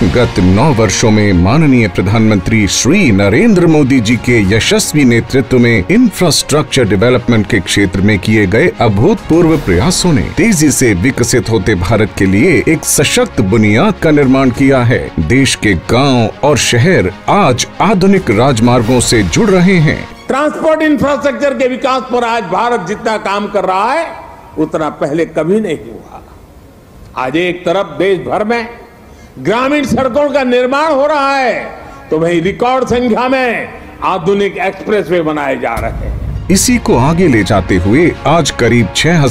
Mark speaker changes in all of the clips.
Speaker 1: गत 9 वर्षों में माननीय प्रधानमंत्री श्री नरेंद्र मोदी जी के यशस्वी नेतृत्व में इंफ्रास्ट्रक्चर डेवलपमेंट के क्षेत्र में किए गए अभूतपूर्व प्रयासों ने तेजी से विकसित होते भारत के लिए एक सशक्त बुनियाद का निर्माण किया है। देश के गांव और शहर आज आधुनिक राजमार्गों से जुड़ रहे हैं।
Speaker 2: ट्रांसपोर्ट इंफ्रास्ट्रक्चर के विकास पर आज भारत जितना काम कर रहा है उतना पहले कभी नहीं हुआ। आज एक तरफ देश भर में ग्रामीण सड़कों का निर्माण हो रहा है तो वहीं रिकॉर्ड संख्या में आधुनिक एक्सप्रेसवे बनाए जा रहे हैं।
Speaker 1: इसी को आगे ले जाते हुए आज करीब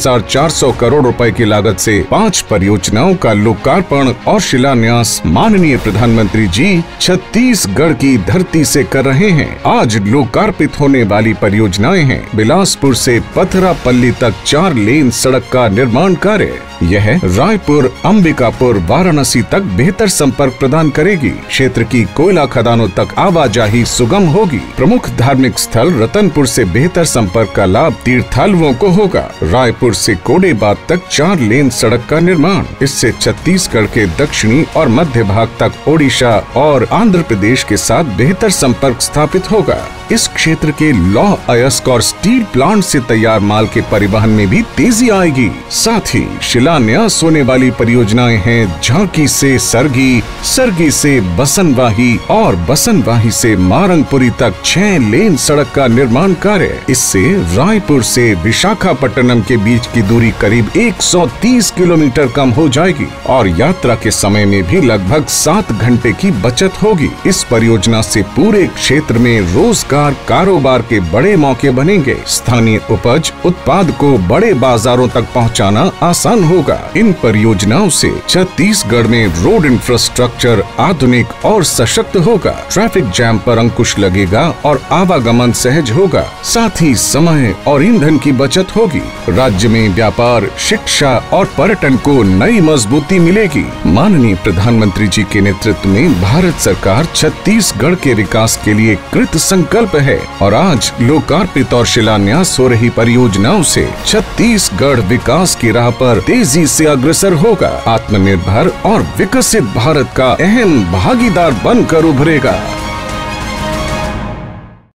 Speaker 1: 6,400 करोड़ रुपए की लागत से 5 परियोजनाओं का लोकार्पण और शिलान्यास माननीय प्रधानमंत्री जी छत्तीसगढ़ की धरती से कर रहे हैं। आज लोकार्पित होने वाली परियोजनाएं हैं बिलासपुर से पथरापल्ली तक 4 लेन सड़क का निर्माण कार्य। यह रायपुर, अंबिकापुर, वाराणसी तक बेहतर संपर्क प्रदान करेगी। क्षेत्र की कोयला खदानों तक आवाजाही सुगम होगी। प्रमुख धार्मिक स्थल रतनपुर से बेहतर संपर्क का लाभ तीर्थालुओं को होगा। रायपुर से कोडेबाद तक 4 लेन सड़क का निर्माण, इससे छत्तीसगढ़ के दक्षिणी और मध्य भाग तक ओडिशा और आंध्र प्रदेश के साथ बेहतर संपर्क स्थापित होगा। इस क्षेत्र के लौह अयस्क और स्टील प्लांट से तैयार माल के परिवहन में भी तेजी आएगी। साथ ही शिलान्यास होने वाली परियोजनाएं हैं झांकी से सरगी, सरगी से बसनवाही और बसनवाही से मारंगपुरी तक 6 लेन सड़क का निर्माण कार्य। इससे रायपुर से विशाखापट्टनम के बीच की दूरी करीब 130 किलोमीटर कम हो जाएगी और यात्रा के समय में भी लगभग 7 घंटे की बचत होगी। इस परियोजना से पूरे क्षेत्र में रोजगार कारोबार के बड़े मौके बनेंगे। स्थानीय उपज उत्पाद को बड़े बाजारों तक पहुंचाना आसान होगा। इन परियोजनाओं से छत्तीसगढ़ में रोड इंफ्रास्ट्रक्चर आधुनिक और सशक्त होगा। ट्रैफिक जैम पर अंकुश लगेगा और आवागमन सहज होगा। साथ ही समय और ईंधन की बचत होगी। राज्य में व्यापार, शिक्षा और पर्यटन को नई मजबूती मिलेगी। माननीय प्रधानमंत्री जी के नेतृत्व में भारत सरकार छत्तीसगढ़ के विकास के लिए कृत संकल्प है और आज लोकार्पित और शिलान्यास हो रही परियोजनाओं से छत्तीसगढ़ विकास की राह पर तेजी से अग्रसर होगा। आत्मनिर्भर और विकसित भारत का अहम भागीदार बनकर उभरेगा।